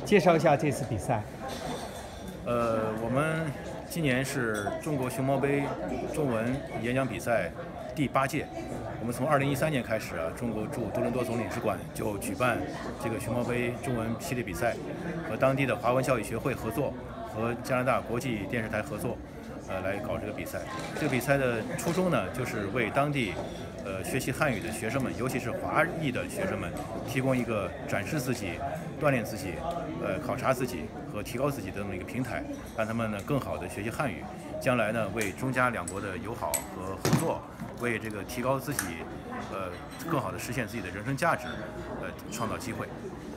介绍一下这次比赛。 我们今年是中国熊猫杯中文演讲比赛第8届。我们从2013年开始中国驻多伦多总领事馆就举办这个熊猫杯中文系列比赛，和当地的华文教育学会合作，和加拿大国际电视台合作，来搞这个比赛。这个比赛的初衷呢，就是为当地学习汉语的学生们，尤其是华裔的学生们，提供一个展示自己、锻炼自己、考察自己和提高自己的这么一个平台，让他们呢更好的学习汉语，将来呢为中加两国的友好和合作，为这个提高自己，更好的实现自己的人生价值，创造机会。